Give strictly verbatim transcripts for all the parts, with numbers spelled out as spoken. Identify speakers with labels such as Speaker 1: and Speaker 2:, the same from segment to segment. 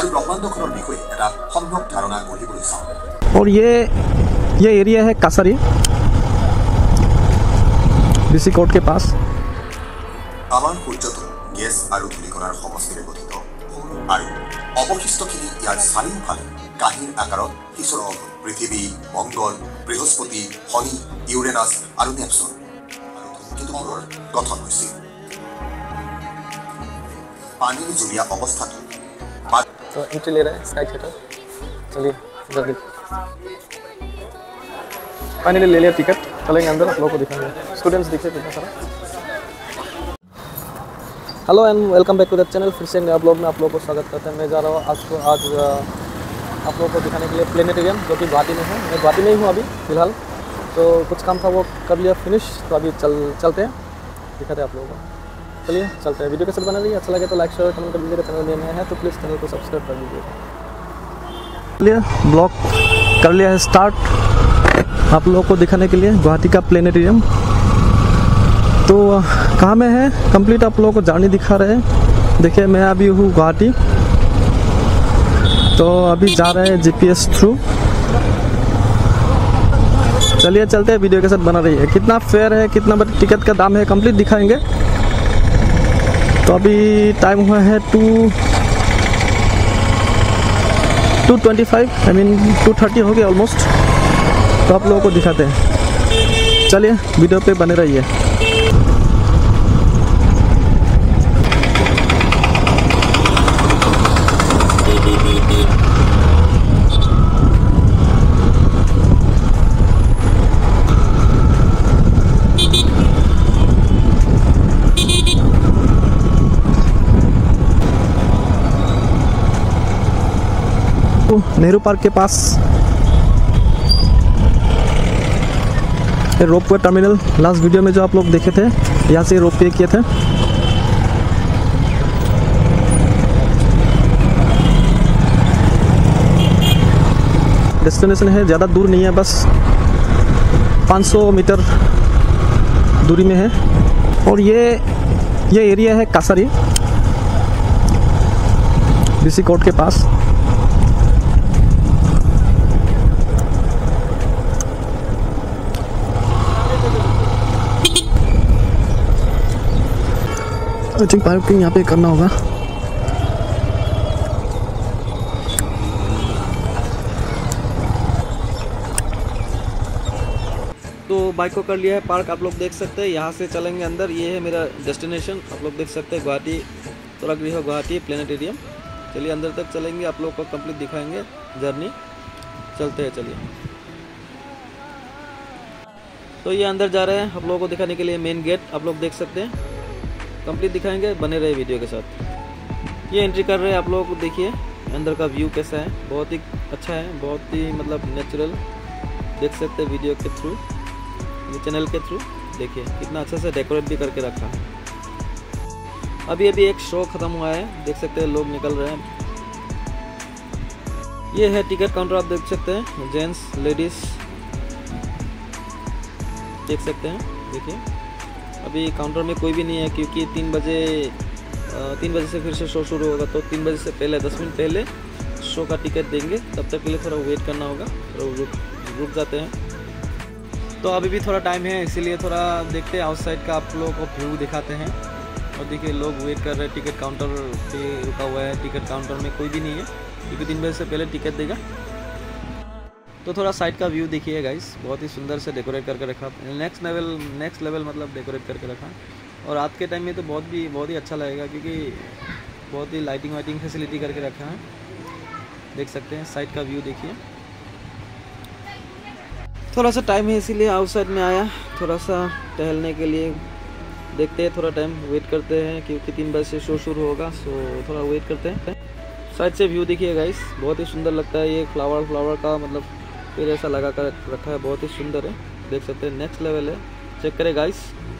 Speaker 1: আৰু ব্ৰহ্মাণ্ডখনৰ বিষয়ে এটা সম্যক ধাৰণা গঢ়িবলৈ চাওঁ।
Speaker 2: और ये ये एरिया है कासारी डीसी कोर्ट के पास।
Speaker 1: আমাৰ সূৰ্যটো গেছ আৰু ধূলিকণাৰ সমষ্টিৰে গঠিত আৰু অৱশিষ্টখিনি ইয়াৰ চাৰিওফালে কাহিৰ আকাৰত কিশোৰ পৃথিৱী, মংগল, বৃহস্পতি, শনি, ইউৰেনাছ আৰু নেপচুন আৰু ধূমকেতুবোৰৰ গঠন হৈছিল। पानी जुड़िया अवस्था
Speaker 3: तो एंट्री ले रहा है स्काई थिएटर। चलिए जल्दी फाइनली ले लिया टिकट, चलेंगे अंदर, आप लोगों को दिखाएंगे। स्टूडेंट्स दिखे कितना सारा। Hello and welcome back to the channel. फिर से नया ब्लॉग में आप लोगों को स्वागत करते हैं। मैं जा रहा हूँ आज को आज आप लोगों को दिखाने के लिए प्लेनेटेरियम, जो कि गुवाहाटी में है। मैं गुवाहाटी में ही हूँ अभी फ़िलहाल, तो कुछ काम था वो कर लिया फिनिश, तो अभी चल चलते हैं, दिखाते हैं आप लोगों को। चलिए चलते हैं। वीडियो कैसे बना रही है, अच्छा लगे तो लाइक शेयर कमेंट कर दीजिएगा। चैनल में नया है तो प्लीज़ चैनल को सब्सक्राइब कर दीजिएगा।
Speaker 2: चलिए ब्लॉग कर लिया है स्टार्ट आप लोगों को दिखाने के लिए गुवाहाटी का प्लेनेटेरियम। तो कहाँ में है कंप्लीट आप लोगों को जर्नी दिखा रहे हैं। देखिए मैं अभी हूँ गुवाहाटी, तो अभी जा रहे हैं जीपीएस थ्रू। चलिए चलते हैं, वीडियो के साथ बना रही है। कितना फेयर है, कितना टिकट का दाम है, कंप्लीट दिखाएंगे। तो अभी टाइम हुआ है two two twenty five I mean two thirty हो गया ऑलमोस्ट। तो आप लोगों को दिखाते हैं, चलिए वीडियो पे बने रहिए। नेहरू पार्क के पास रोपवे टर्मिनल, लास्ट वीडियो में जो आप लोग देखे थे, यहाँ से रोपवे किए थे। डेस्टिनेशन है, ज़्यादा दूर नहीं है, बस पाँच सौ मीटर दूरी में है। और ये ये एरिया है कासारी डीसी कोर्ट के पास। आई थिंक पार्किंग यहाँ पे करना होगा। तो बाइक को कर लिया है पार्क, आप लोग देख सकते हैं। यहाँ से चलेंगे अंदर, ये है मेरा डेस्टिनेशन, आप लोग देख सकते हैं गुवाहाटी तुरागृह गुवाहाटी प्लेनेटेरियम। चलिए अंदर तक चलेंगे, आप लोग को कंप्लीट दिखाएंगे जर्नी। चलते हैं, चलिए। तो ये अंदर जा रहे हैं आप लोगों को दिखाने के लिए, मेन गेट आप लोग देख सकते हैं। कंप्लीट दिखाएंगे, बने रहे वीडियो के साथ। ये एंट्री कर रहे हैं, आप लोगों को देखिए अंदर का व्यू कैसा है, बहुत ही अच्छा है, बहुत ही मतलब नेचुरल, देख सकते हैं वीडियो के थ्रू, चैनल के थ्रू। देखिए कितना अच्छे से डेकोरेट भी करके रखा है। अभी अभी एक शो ख़त्म हुआ है, देख सकते हैं लोग निकल रहे हैं। ये है टिकट काउंटर, आप देख सकते हैं, जेंट्स लेडीज़ देख सकते हैं। देखिए अभी काउंटर में कोई भी नहीं है, क्योंकि तीन बजे तीन बजे से फिर से शो शुरू होगा, तो तीन बजे से पहले दस मिनट पहले शो का टिकट देंगे। तब तक के लिए थोड़ा वेट करना होगा, थोड़ा रुक रुक जाते हैं। तो अभी भी थोड़ा टाइम है, इसीलिए थोड़ा देखते हैं आउटसाइड का, आप लोगों को व्यू दिखाते हैं। और देखिए लोग वेट कर रहे हैं, टिकट काउंटर पे रुका हुआ है। टिकट काउंटर में कोई भी नहीं है, क्योंकि तीन बजे से पहले टिकट देगा। तो थोड़ा साइड का व्यू देखिए गाइस, बहुत ही सुंदर से डेकोरेट करके रखा, नेक्स्ट लेवल नेक्स्ट लेवल मतलब डेकोरेट करके रखा। और रात के टाइम में तो बहुत भी बहुत ही अच्छा लगेगा, क्योंकि बहुत ही लाइटिंग वाइटिंग फैसिलिटी करके रखा है, देख सकते हैं। साइड का व्यू देखिए। थोड़ा सा टाइम है इसीलिए आउटसाइड में आया, थोड़ा सा टहलने के लिए। देखते हैं, थोड़ा टाइम वेट करते हैं, क्योंकि तीन बजे से शो शुरू होगा, सो थोड़ा वेट करते हैं। साइड से व्यू देखिए गाइस, बहुत ही सुंदर लगता है। ये फ्लावर फ्लावर का मतलब फिर ऐसा लगा कर रखा है, बहुत ही सुंदर है, देख सकते हैं। नेक्स्ट लेवल है, चेक करें गाइस।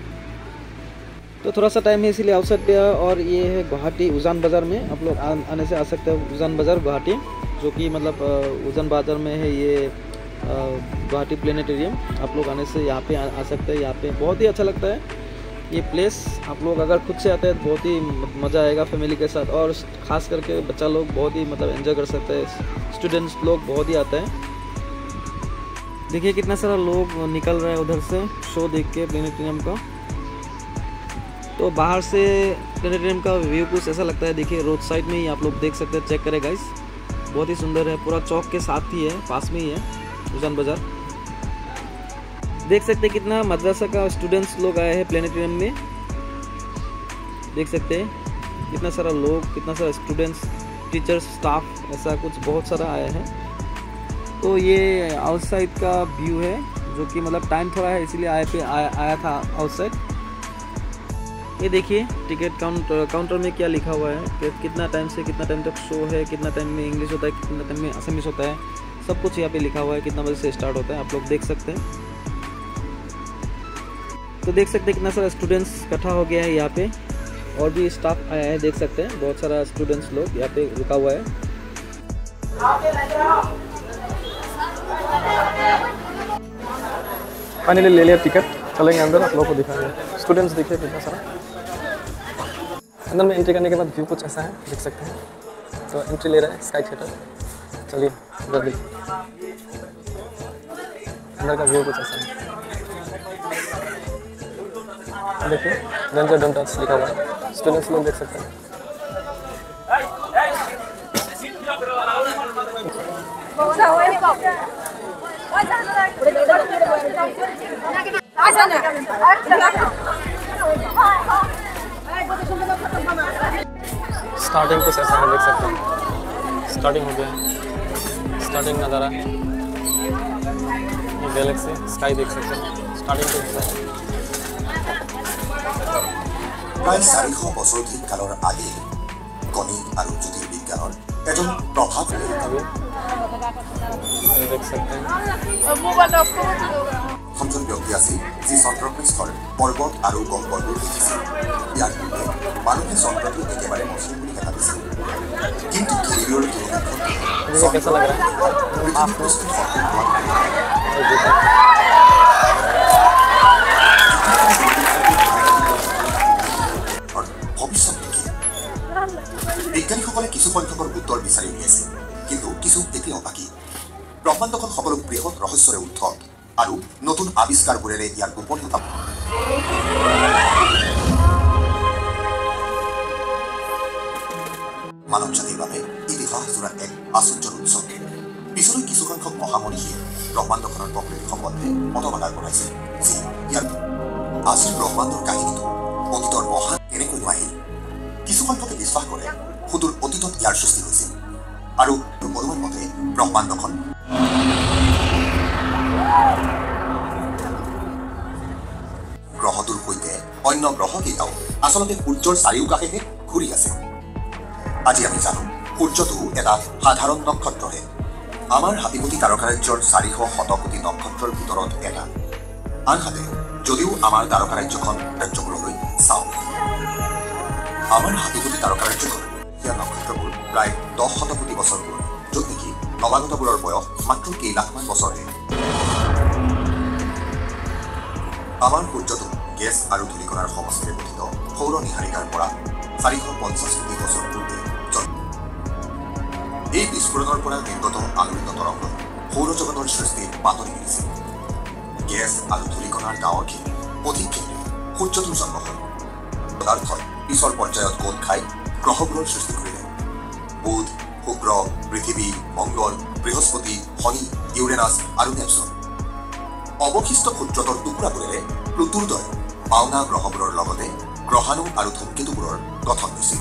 Speaker 2: तो थोड़ा सा टाइम है इसीलिए आउटसाइड पे है। और ये है गुवाहाटी उजान बाज़ार में, आप लोग आने से आ सकते हैं। उजान बाज़ार गुवाहाटी, जो कि मतलब उजान बाज़ार में है ये गुवाहाटी प्लेनेटेरियम। आप लोग आने से यहाँ पे आ, आ सकते हैं। यहाँ पे बहुत ही अच्छा लगता है, ये प्लेस आप लोग अगर खुद से आते हैं तो बहुत ही मज़ा आएगा फैमिली के साथ, और ख़ास करके बच्चा लोग बहुत ही मतलब एंजॉय कर सकते हैं। स्टूडेंट्स लोग बहुत ही आते हैं। देखिए कितना सारा लोग निकल रहे हैं उधर से शो देख के प्लेनेटेरियम का। तो बाहर से प्लेनेटेरियम का व्यू कुछ ऐसा लगता है। देखिए रोड साइड में ही आप लोग देख सकते हैं, चेक करें गाइस, बहुत ही सुंदर है। पूरा चौक के साथ ही है, पास में ही है उजान बाज़ार। देख सकते हैं कितना मदरसा का स्टूडेंट्स लोग आए हैं प्लेनेटेरियम में। देख सकते हैं कितना सारा लोग, कितना सारा स्टूडेंट्स, टीचर्स, स्टाफ, ऐसा कुछ बहुत सारा आया है। तो ये आउटसाइड का व्यू है, जो कि मतलब टाइम थोड़ा है इसलिए आए पे आया, आया था आउटसाइड। ये देखिए टिकट काउंटर काउंटर में क्या लिखा हुआ है कि कितना टाइम से कितना टाइम तक शो है, कितना टाइम में इंग्लिश होता है, कितना टाइम में असमिस होता है, सब कुछ यहाँ पे लिखा हुआ है। कितना बजे से स्टार्ट होता है आप लोग देख सकते हैं। तो देख सकते हैं कितना सारा स्टूडेंट्स इकट्ठा हो गया है यहाँ पे, और भी स्टाफ आया है। देख सकते हैं बहुत सारा स्टूडेंट्स लोग यहाँ पे रुका हुआ है।
Speaker 3: फाइनली ले लिया टिकट, चलेंगे अंदर, आप लोगों को दिखाएंगे। स्टूडेंट्स देखिए कितना सारा। अंदर में एंट्री करने के बाद व्यू कुछ ऐसा है, देख सकते हैं। तो एंट्री ले रहा है स्काई थिएटर। चलिए अंदर देखिए, अंदर का व्यू कुछ ऐसा है। देखिए डेंजर डोंट टच लिखा हुआ है, स्टूडेंट्स लोग देख सकते हैं। स्टार्टिंग कुछ ऐसा है, देख सकते हैं। स्टार्टिंग हो गया, स्टार्टिंग नज़ारा, ये गैलेक्सी स्काई देख सकते हैं। स्टार्टिंग कुछ ऐसा है।
Speaker 1: প্ৰায় চাৰিশ বছৰধিক কালৰ আগে গণিত আৰু জ্যোতিৰ্বিজ্ঞানৰ এজন প্ৰভাৱশালী
Speaker 3: देख सकते हैं
Speaker 1: প্ৰথমজন ব্যক্তি আছিল যি চন্দ্ৰপৃষ্ঠৰ পৰ্বত আৰু গহ্বৰবোৰ দেখিছিল। ইয়াৰ পূৰ্বে মানুহে চন্দ্ৰটো একেবাৰে মসৃণ বুলি দেখা দিছিল, কিন্তু কেৰিবিৰৰ
Speaker 3: मुझे कैसा लग रहा है?
Speaker 1: পৃথিৱীপৃষ্ঠত সম্পূৰ্ণ বিজ্ঞানীসকলে কিছু সংখ্যকৰ উত্তৰ বিচাৰি উলিয়াইছে, কিন্তু কিছু এতিয়াও বাকী। ব্ৰহ্মাণ্ডখন সকলো বৃহৎ ৰহস্যৰে উদ্ধত আৰু নতুন আৱিষ্কাৰবোৰেৰে ইয়াৰ গোপনীয়তা মানৱ জাতিৰ বাবে ইতিহাসজোৰা এক আশ্চৰ্যৰ উৎসৱ। পিছলৈ কিছু সংখ্যক মহামনীষীয়ে ব্ৰহ্মাণ্ডখনৰ প্ৰকৃতি সম্বন্ধে মতবাদ আগবঢ়াইছে, যি ইয়াৰ আজিৰ ব্ৰহ্মাণ্ডৰ কাহিনীটো অতীতৰ মহান কেনেকৈ আহিল। কিছু সংখ্যকে বিশ্বাস কৰে সুদূৰ অতীতত ইয়াৰ সৃষ্টি হৈছিল, আৰু অনুমান মতে ব্ৰহ্মাণ্ডখন গ্ৰহটোৰ সৈতে অন্য গ্ৰহকেইটাও আচলতে সূৰ্যৰ চাৰিওকাষেহে ঘূৰি আছে। আজি আমি জানো সূৰ্যটো এটা সাধাৰণ নক্ষত্ৰহে, আমাৰ হাতীপতি তাৰকাৰাজ্যৰ চাৰিশ শতকোটি নক্ষত্ৰৰ ভিতৰত এটা। আনহাতে যদিও আমাৰ তাৰকাৰাজ্যখন ৰাজ্যবোৰলৈ চাওঁ, আমাৰ হাতীপতি তাৰকাৰাজ্যখন সেয়া নক্ষত্ৰবোৰ প্ৰায় দহ শতকোটি বছৰ পুৰণি, য'ত নেকি নৱাগতবোৰৰ বয়স মাত্ৰ কেইলাখমান বছৰহে। আমাৰ সূৰ্যটো গেছ আৰু ধূলিকণাৰ সমষ্টিৰে গঠিত সৌৰ নীহাৰিকাৰ পৰা চাৰিশ পঞ্চাছ কোটি বছৰ পূৰ্বে জন্ম। এই বিস্ফোৰণৰ পৰা নিৰ্গত আলোড়িত তৰংগ সৌৰজগতৰ সৃষ্টিৰ বাতৰি মেলিছিল। গেছ আৰু ধূলিকণাৰ ডাৱৰখিনি অধিক ক্ষেত্ৰত সূৰ্যটোৰ জন্ম হয়। পদাৰ্থই পিছৰ পৰ্যায়ত গোট খাই গ্ৰহবোৰৰ সৃষ্টি কৰিলে। বুধ, শুক্ৰ, পৃথিৱী, মংগল, বৃহস্পতি, শনি, ইউৰেনাছ আৰু নেপচুন। অৱশিষ্ট ক্ষুদ্ৰতৰ টুকুৰাবোৰেৰে প্লুটোৰ দৰে পাওনা গ্ৰহবোৰৰ লগতে গ্ৰহাণু আৰু ধূমকেতুবোৰৰ গঠন হৈছিল।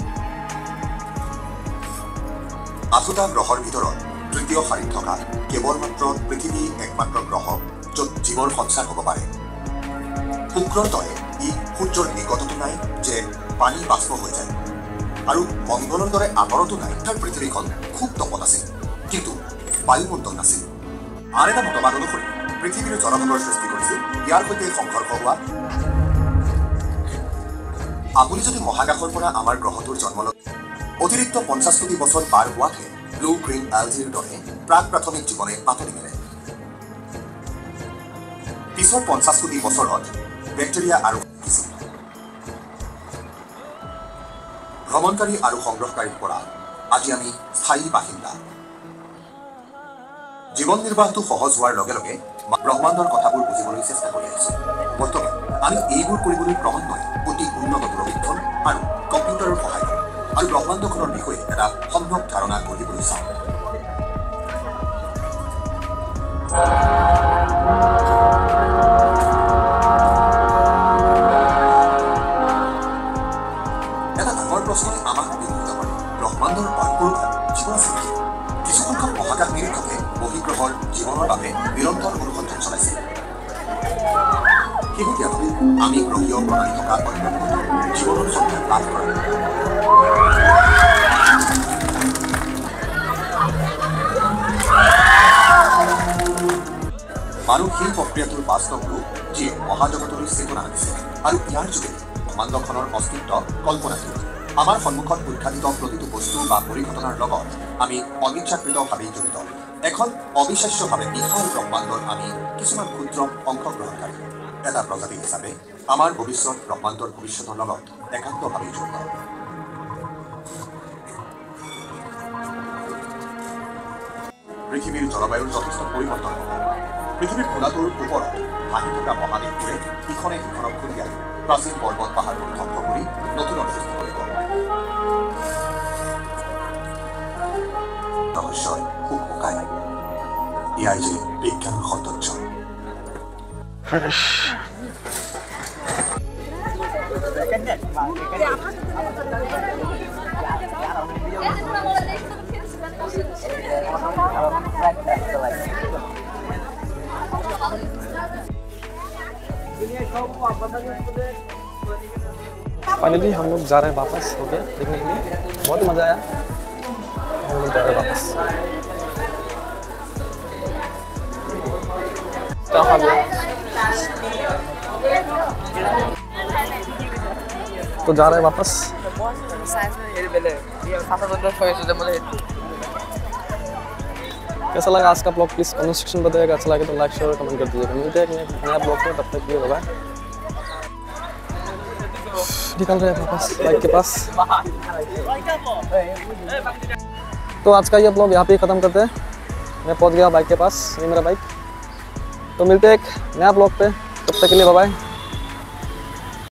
Speaker 1: আঠোটা গ্ৰহৰ ভিতৰত তৃতীয় শাৰীত থকা কেৱল মাত্ৰ পৃথিৱী একমাত্ৰ গ্ৰহ য'ত জীৱৰ সঞ্চাৰ হ'ব পাৰে। শুক্ৰৰ দৰে ই সূৰ্যৰ নিকটতো নাই যে পানী বাষ্প হৈ যায়, আৰু মংগলৰ দৰে আঁতৰতো নাই। তাৰ পৃথিৱীখন খুব তপত আছিল, কিন্তু বায়ুমণ্ডল নাছিল। আন এটা মতবাদ অনুসৰি পৃথিৱীৰ জলভাগৰ সৃষ্টি কৰিছিল ইয়াৰ সৈতে সংঘৰ্ষ হোৱা। আপুনি যদি মহাকাশৰ পৰা আমাৰ গ্ৰহটোৰ জন্ম লয়, অতিৰিক্ত পঞ্চাছ কোটি বছৰ পাৰ হোৱাতহে ব্লু গ্ৰীণ এলজিৰ দৰে প্ৰাক প্ৰাথমিক জীৱনে পাতনি মেলে। পিছৰ পঞ্চাছ কোটি বছৰত বেক্টেৰিয়া আৰু ভ্ৰমণকাৰী আৰু সংগ্ৰহকাৰীৰ পৰা আজি আমি স্থায়ী বাসিন্দা। জীৱন নিৰ্বাহটো সহজ হোৱাৰ লগে লগে ব্ৰহ্মাণ্ডৰ কথাবোৰ বুজিবলৈ চেষ্টা কৰি আহিছোঁ। বৰ্তমান আমি এইবোৰ কৰিবলৈ ক্ৰমান্বয়ে অতি উন্নত দূৰবীক্ষণ আৰু কম্পিউটাৰৰ সহায়ত আৰু ব্ৰহ্মাণ্ডখনৰ বিষয়ে এটা সম্যক ধাৰণা গঢ়িবলৈ চাওঁ। এটা ডাঙৰ প্ৰশ্নই আমাক বিমোহিত কৰে, ব্ৰহ্মাণ্ডৰ বায়ুকোষত জীৱন আছে নেকি? কিছুসংখ্যক মহাকাশ নিৰীক্ষকে বহিঃগ্ৰহৰ জীৱনৰ বাবে নিৰন্তৰ অনুসন্ধান চলাইছে। শেহতীয়াভাৱে আমি গ্ৰহীয় প্ৰণালী থকা অন্য গ্ৰহত জীৱনৰ সন্ধান লাভ কৰা মানুহ সেই প্ৰক্ৰিয়াটোৰ বাস্তৱ ৰূপ যিয়ে মহাজগতলৈ চেতনা আনিছে আৰু ইয়াৰ যোগেদি ব্ৰহ্মাণ্ডখনৰ অস্তিত্ব কল্পনা কৰি আমাৰ সন্মুখত উদ্ঘাটিত প্ৰতিটো বস্তু বা পৰিঘটনাৰ লগত আমি অনিচ্ছাকৃতভাৱেই জড়িত। এখন অবিশ্বাস্যভাৱে বিশাল ব্ৰহ্মাণ্ডত আমি কিছুমান ক্ষুদ্ৰ অংশগ্ৰহণকাৰী। এটা প্ৰজাতি হিচাপে আমাৰ ভৱিষ্যত ব্ৰহ্মাণ্ডৰ ভৱিষ্যতৰ লগত একান্তভাৱেই জড়িত। পৃথিৱীৰ জলবায়ুৰ যথেষ্ট পৰিৱৰ্তন হ'ব। পৃথিৱীৰ খোলাটোৰ ওপৰত ভাহি থকা মহাদেশবোৰে ইখনে সিখনক খুন্দিয়াই প্ৰাচীন পৰ্বত পাহাৰবোৰ ধ্বংস কৰি নতুন সৃষ্টি কৰিব। ৰহস্যই সুখ মুকায়। এয়াই যে বিজ্ঞানৰ সৌন্দৰ্য।
Speaker 3: फाइनली हम लोग जा रहे हैं वापस हो गया देखने के लिए, बहुत मज़ा आया। हम लोग जा रहे हैं वापस। तो जा रहे हैं वापस। कैसा लगा आज का ब्लॉग प्लीज़ कमेंट सेक्शन में बताइएगा। अच्छा लगे तो लाइक शेयर और कमेंट कर दीजिएगा। मिलते हैं एक नया ब्लॉग में, तब तक के लिए बाय। निकल रहे हैं वापस बाइक के पास। तो आज का ये ब्लॉग यहाँ पे ही ख़त्म करते हैं। मैं पहुँच गया बाइक के पास, ये मेरा बाइक। तो मिलते हैं एक नया ब्लॉग पे, तब तक के लिए बाय बाय।